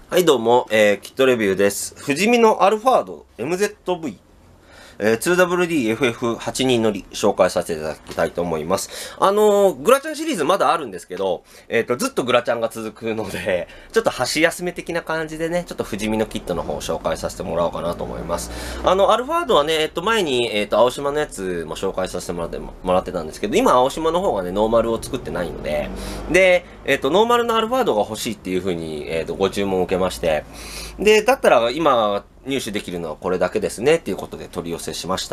はいどうも、キットレビューです。富士見のアルファード MZV、2WDFF82 乗り紹介させていただきたいと思います。グラチャンシリーズまだあるんですけど、ずっとグラチャンが続くので、ちょっと箸休め的な感じでね、ちょっと富士見のキットの方を紹介させてもらおうかなと思います。アルファードはね、前に、青島のやつも紹介させてもらってたんですけど、今青島の方がね、ノーマルを作ってないので、で、ノーマルのアルファードが欲しいっていう風に、ご注文を受けまして、で、だったら今、入手できるのはこれだけですねっていうことで取り寄せしました。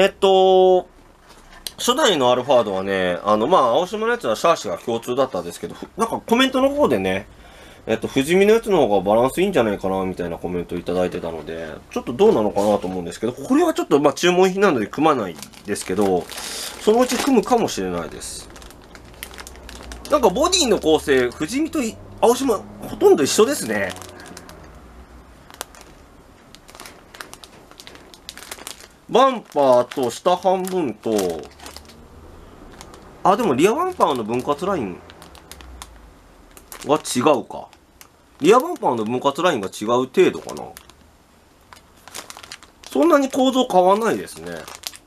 初代のアルファードはね、青島のやつはシャーシが共通だったんですけど、なんかコメントの方でね、富士見のやつの方がバランスいいんじゃないかな、みたいなコメントをいただいてたので、ちょっとどうなのかなと思うんですけど、これはちょっと注文品なので組まないですけど、そのうち組むかもしれないです。なんかボディの構成、富士見と青島、ほとんど一緒ですね。バンパーと下半分と、でもリアバンパーの分割ラインが違うか。リアバンパーの分割ラインが違う程度かな。そんなに構造変わんないですね。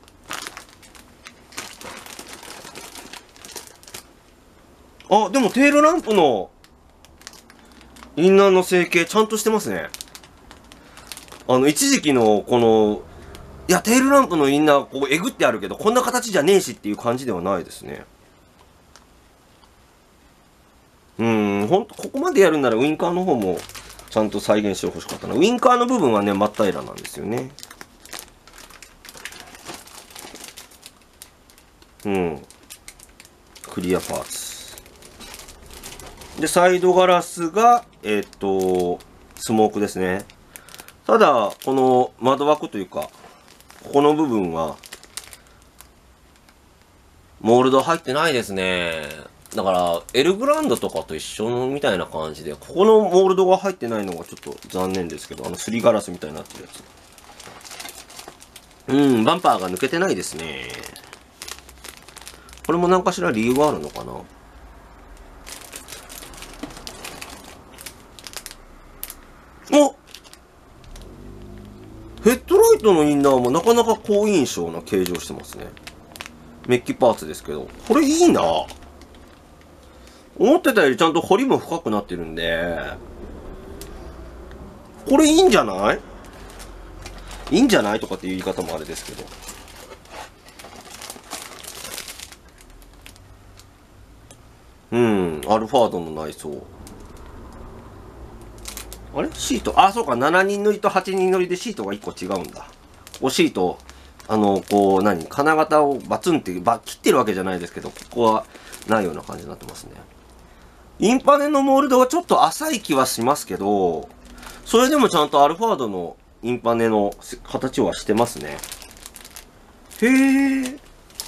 でもテールランプのインナーの成形ちゃんとしてますね。一時期のこの、いや、テールランプのインナー、こう、えぐってあるけど、こんな形じゃねえしっていう感じではないですね。ほんと、ここまでやるならウインカーの方も、ちゃんと再現してほしかったな。ウインカーの部分はね、真っ平らなんですよね。クリアパーツ。で、サイドガラスが、スモークですね。ただ、この窓枠というか、ここの部分は、モールド入ってないですね。だから、エルグランドとかと一緒みたいな感じで、ここのモールドが入ってないのがちょっと残念ですけど、すりガラスみたいになってるやつ。バンパーが抜けてないですね。これも何かしら理由があるのかな。ヘッドライトのインナーもなかなか好印象な形状してますね。メッキパーツですけど。これいいな。思ってたよりちゃんと彫りも深くなってるんで、これいいんじゃない？いいんじゃないとかっていう言い方もあれですけど。アルファードの内装。あれシート、そうか、7人乗りと8人乗りでシートが1個違うんだ。ここシート、金型をバツンって切ってるわけじゃないですけど、ここはないような感じになってますね。インパネのモールドはちょっと浅い気はしますけど、それでもちゃんとアルファードのインパネの形はしてますね。へー。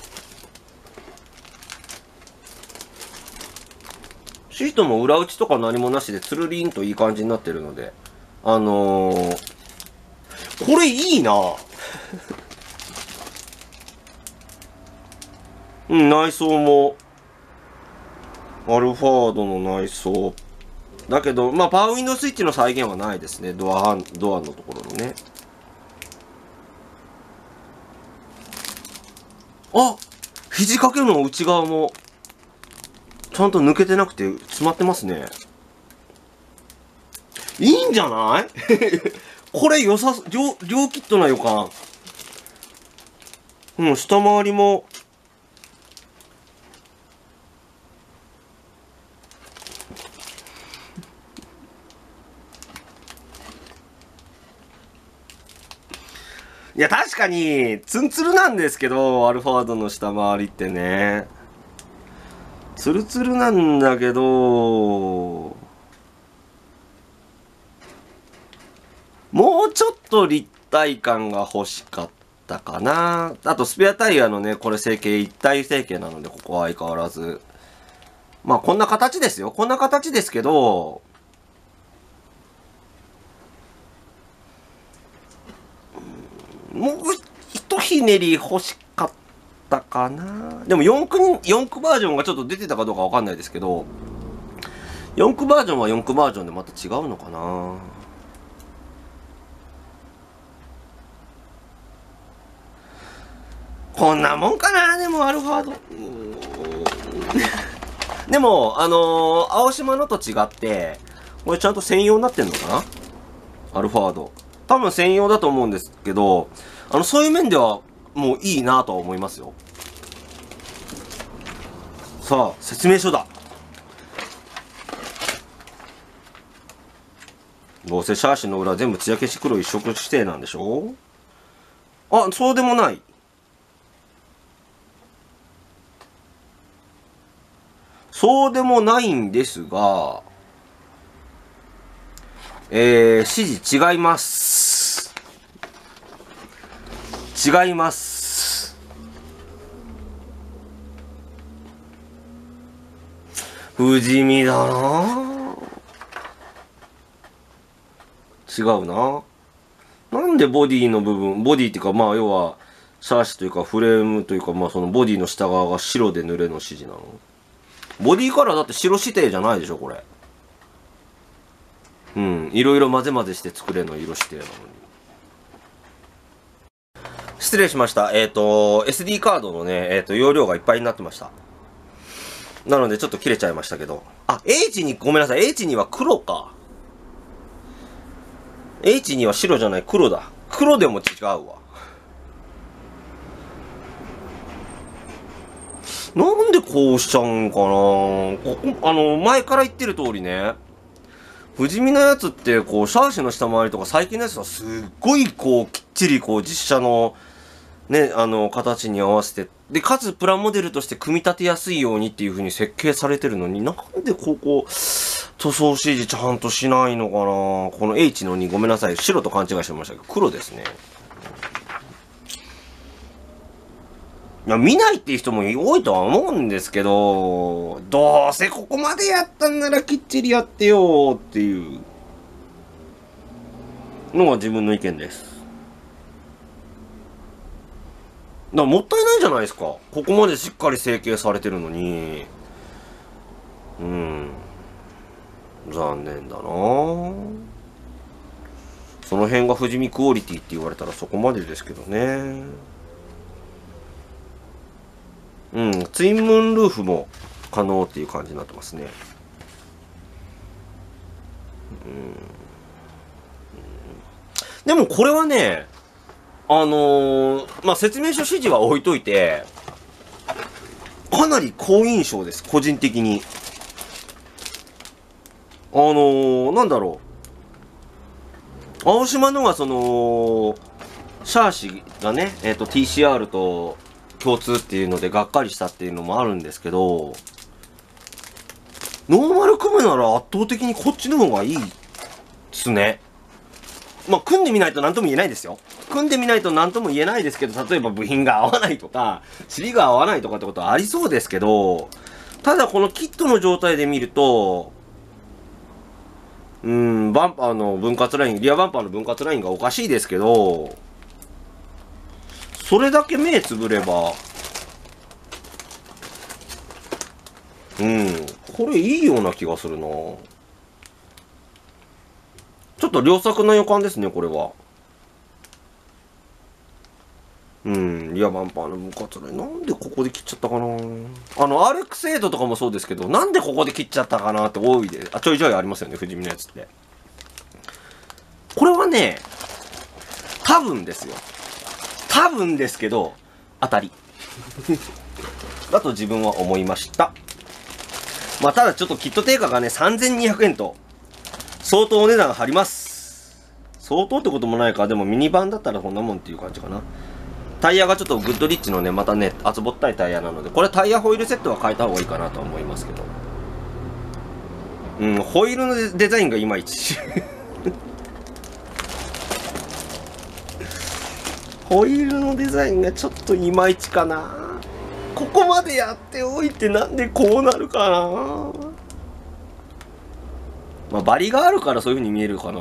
シートも裏打ちとか何もなしでつるりんといい感じになってるので、これいいな内装も、アルファードの内装。だけど、パワーウィンドウスイッチの再現はないですね。ドアのところのね。肘掛けの内側も、ちゃんと抜けてなくて詰まってますね。いいんじゃないこれ良さ、両キットな予感。下回りも、いや、確かに、ツンツルなんですけど、アルファードの下回りってね。ツルツルなんだけど、もうちょっと立体感が欲しかったかな。あと、スペアタイヤのね、これ成形、一体成形なので、ここは相変わらず。こんな形ですよ。こんな形ですけど、もう一ひねり欲しかったかな。でも4区バージョンがちょっと出てたかどうかわかんないですけど、 4駆バージョンは4駆バージョンでまた違うのかな。こんなもんかな。でもアルファードでも青島のと違ってこれちゃんと専用になってんのかな。アルファード多分専用だと思うんですけど、そういう面ではもういいなとは思いますよ。さあ説明書だ。どうせシャーシの裏全部艶消し黒一色指定なんでしょ。あ、そうでもない。そうでもないんですが、指示違います。違います。不死身だな。違うな。なんでボディの部分、ボディっていうかまあ要は、シャーシというかフレームというかまあそのボディの下側が白で塗れの指示なの。ボディカラーだって白指定じゃないでしょこれ。うん、いろいろ混ぜ混ぜして作れの色指定なのに。失礼しました。SD カードのね、容量がいっぱいになってました。なのでちょっと切れちゃいましたけど。あ、H に、ごめんなさい。H には黒か。H には白じゃない、黒だ。黒でも違うわ。なんでこうしちゃうんかな。前から言ってる通りね。不死身のやつって、こう、シャーシの下回りとか最近のやつはすっごいこう、きっちりこう、実写の、ね、形に合わせて、で、かつプラモデルとして組み立てやすいようにっていう風に設計されてるのに、なんでここ、塗装指示ちゃんとしないのかな。この H の2、ごめんなさい。白と勘違いしてましたけど、黒ですね。いや、見ないっていう人も多いとは思うんですけど、どうせここまでやったんならきっちりやってよっていうのが自分の意見です。だからもったいないじゃないですか。ここまでしっかり成形されてるのに。残念だなぁ。その辺が不死身クオリティって言われたらそこまでですけどね。ツインムーンルーフも可能っていう感じになってますね。でもこれはね、まあ、説明書指示は置いといて、かなり好印象です、個人的に。なんだろう。青島のがシャーシがね、TCR と共通っていうのでがっかりしたっていうのもあるんですけど、ノーマル組むなら圧倒的にこっちの方がいいっすね。まあ、組んでみないと何とも言えないですよ。組んでみないと何とも言えないですけど、例えば部品が合わないとか、尻が合わないとかってことはありそうですけど、ただこのキットの状態で見ると、バンパーの分割ライン、リアバンパーの分割ラインがおかしいですけど、それだけ目つぶれば、これいいような気がするな。ちょっと良作な予感ですね、これは。リアバンパーの分割ライン。なんでここで切っちゃったかな。RX8 とかもそうですけど、なんでここで切っちゃったかなって多いで、ちょいちょいありますよね、不死身のやつって。これはね、多分ですよ。多分ですけど、当たり。だと自分は思いました。まあ、ただちょっとキット定価がね、3200円と、相当お値段張ります。相当ってこともないか。でもミニバンだったらこんなもんっていう感じかな。タイヤがちょっとグッドリッチのね、またね、厚ぼったいタイヤなので、これタイヤホイールセットは変えた方がいいかなとは思いますけど。ホイールのデザインがいまいち。ホイールのデザインがちょっといまいちかな。ここまでやっておいてなんでこうなるかな。まあ、バリがあるからそういう風に見えるかな。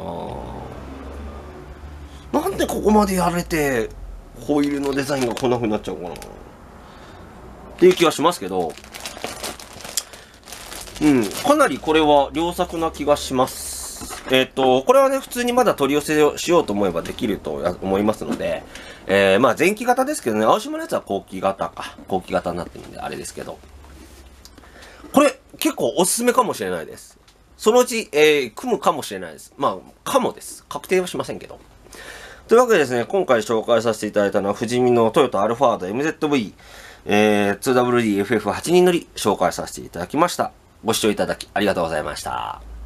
なんでここまでやれて、ホイールのデザインがこんな風になっちゃうかなっていう気はしますけど、 かなりこれは良作な気がします。これはね、普通にまだ取り寄せをしようと思えばできると思いますので、まあ前期型ですけどね、青島のやつは後期型か。後期型になってるんで、あれですけど。これ、結構おすすめかもしれないです。そのうち、組むかもしれないです。まあ、かもです。確定はしませんけど。というわけでですね、今回紹介させていただいたのは、富士見のトヨタアルファード MZV、2WDFF8 人乗り紹介させていただきました。ご視聴いただきありがとうございました。